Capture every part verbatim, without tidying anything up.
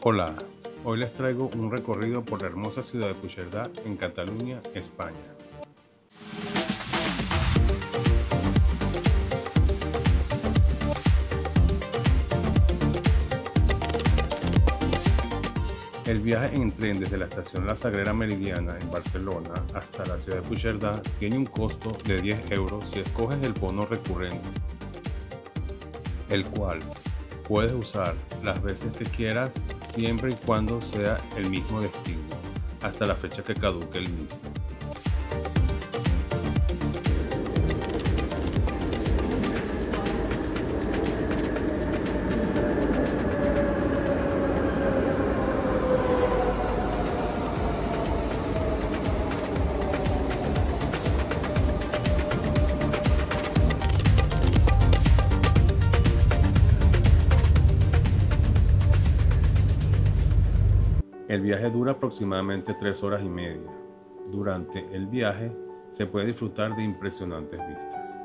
Hola, hoy les traigo un recorrido por la hermosa ciudad de Puigcerdà en Cataluña, España. El viaje en tren desde la estación La Sagrera Meridiana en Barcelona hasta la ciudad de Puigcerdà tiene un costo de diez euros si escoges el bono recurrente, el cual puedes usar las veces que quieras siempre y cuando sea el mismo destino, hasta la fecha que caduque el mismo. El viaje dura aproximadamente tres horas y media. Durante el viaje se puede disfrutar de impresionantes vistas.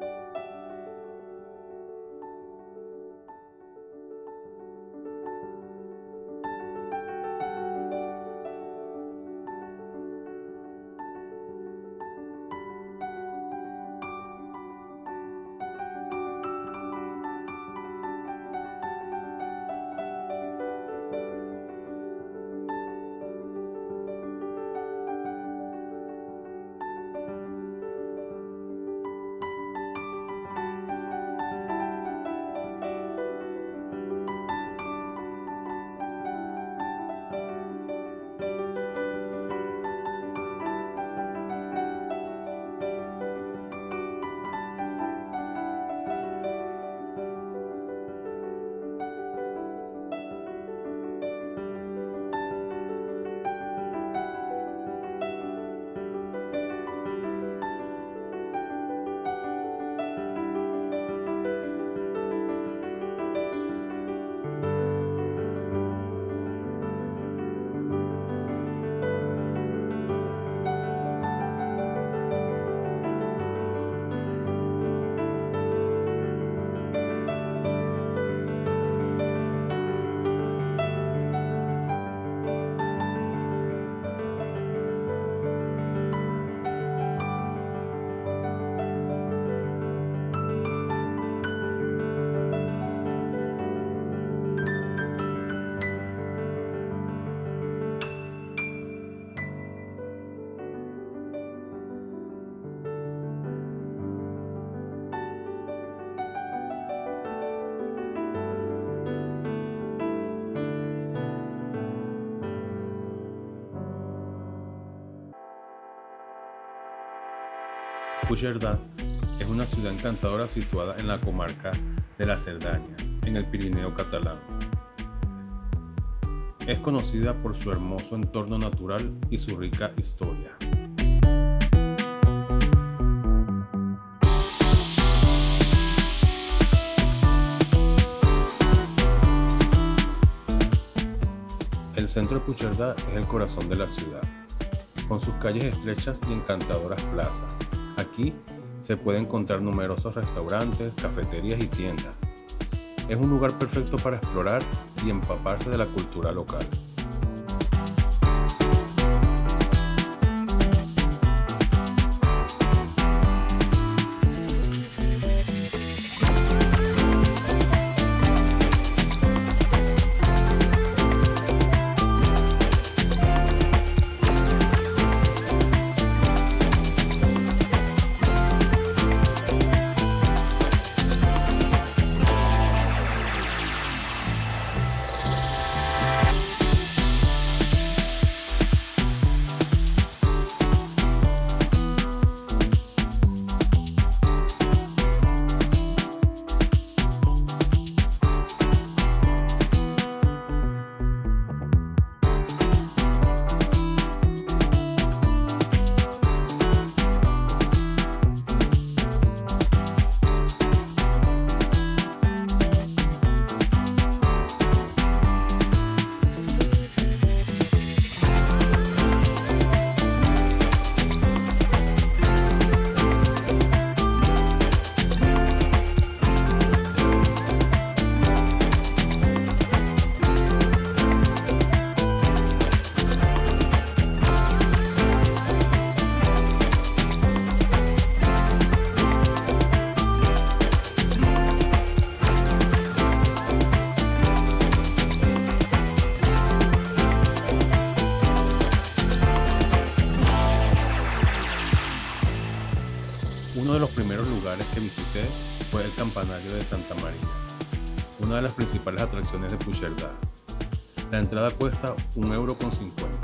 Puigcerdà es una ciudad encantadora situada en la comarca de la Cerdaña, en el Pirineo catalán. Es conocida por su hermoso entorno natural y su rica historia. El centro de Puigcerdà es el corazón de la ciudad, con sus calles estrechas y encantadoras plazas. Aquí se pueden encontrar numerosos restaurantes, cafeterías y tiendas. Es un lugar perfecto para explorar y empaparse de la cultura local. visité fue el campanario de Santa María, una de las principales atracciones de Puigcerdá. La entrada cuesta un euro con cincuenta.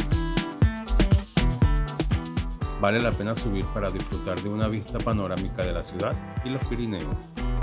Vale la pena subir para disfrutar de una vista panorámica de la ciudad y los Pirineos.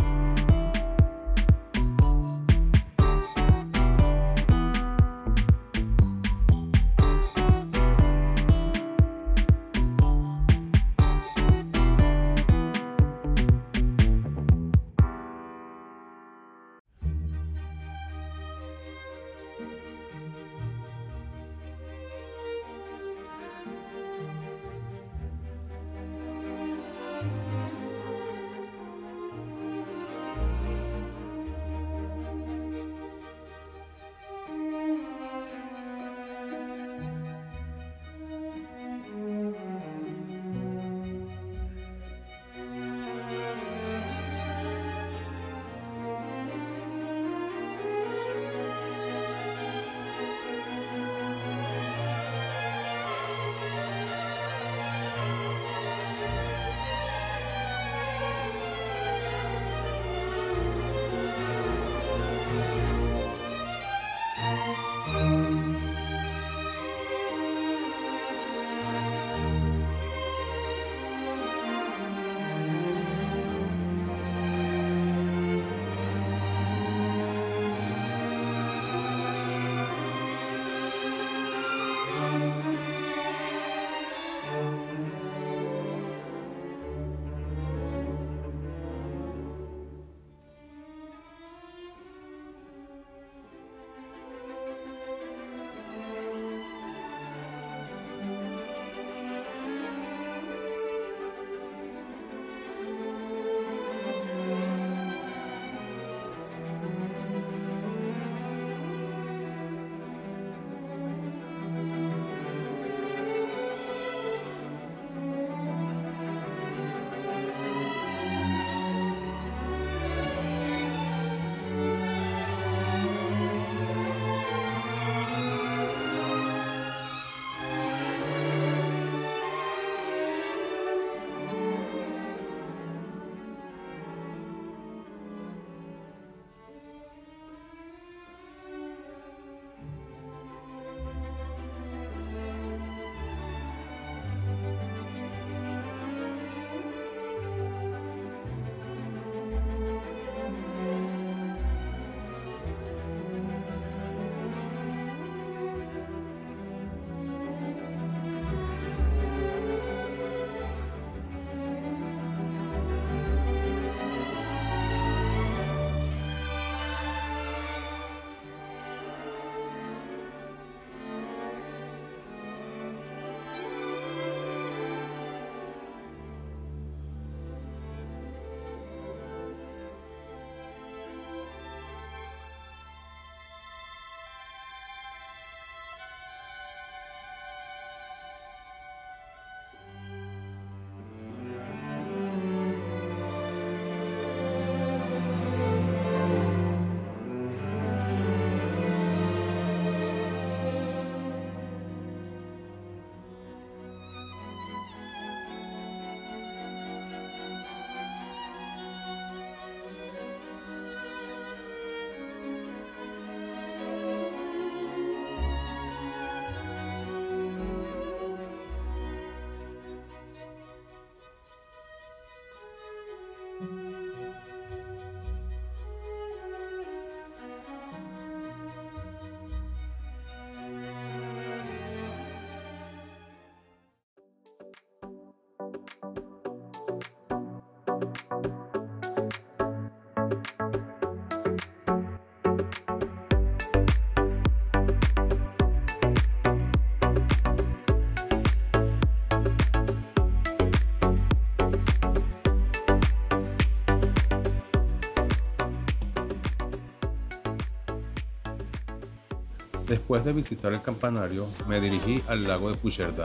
Después de visitar el campanario, me dirigí al lago de Puigcerdá.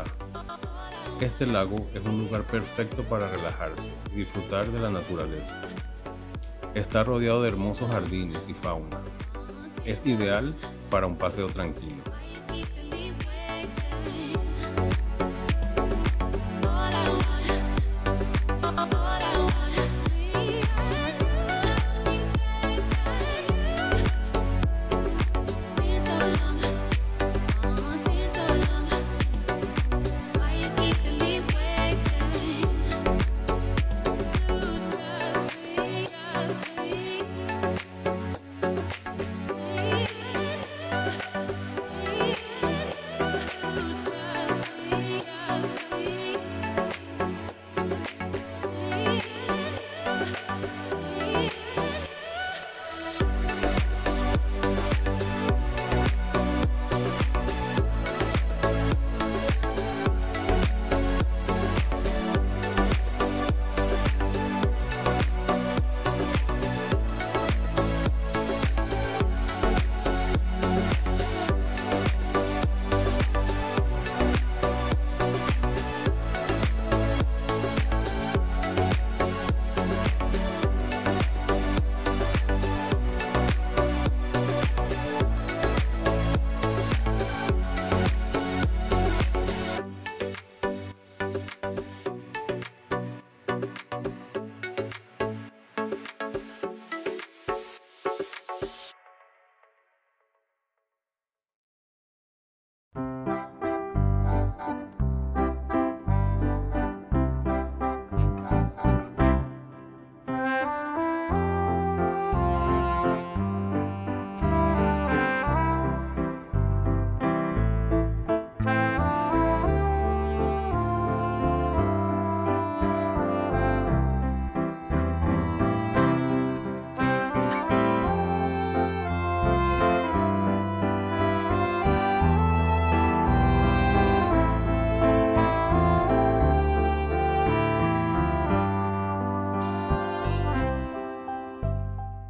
Este lago es un lugar perfecto para relajarse y disfrutar de la naturaleza. Está rodeado de hermosos jardines y fauna. Es ideal para un paseo tranquilo.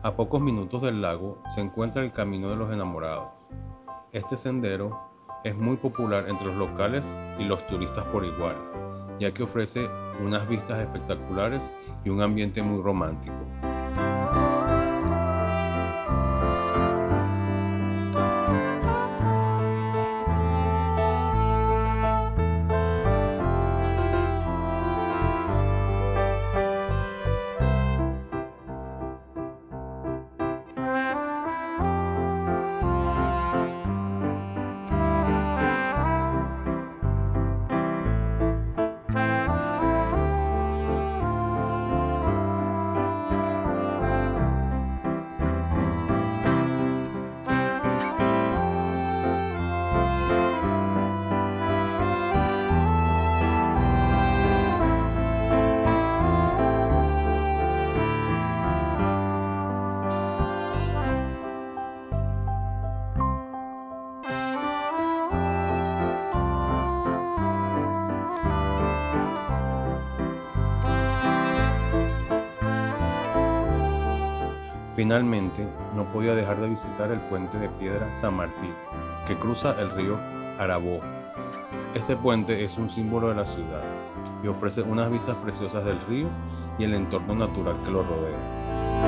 A pocos minutos del lago se encuentra el Camino de los Enamorados. Este sendero es muy popular entre los locales y los turistas por igual, ya que ofrece unas vistas espectaculares y un ambiente muy romántico. Finalmente, no podía dejar de visitar el puente de piedra San Martín, que cruza el río Arabó. Este puente es un símbolo de la ciudad y ofrece unas vistas preciosas del río y el entorno natural que lo rodea.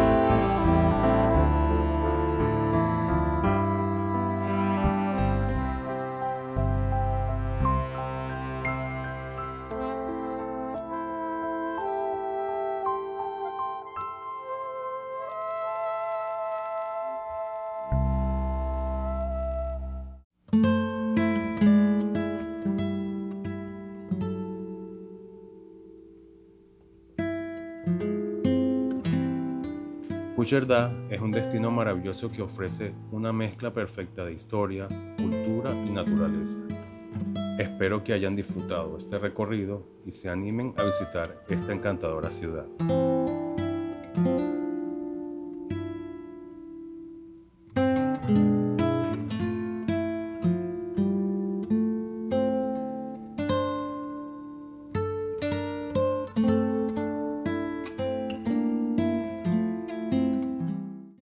Puigcerdá es un destino maravilloso que ofrece una mezcla perfecta de historia, cultura y naturaleza. Espero que hayan disfrutado este recorrido y se animen a visitar esta encantadora ciudad.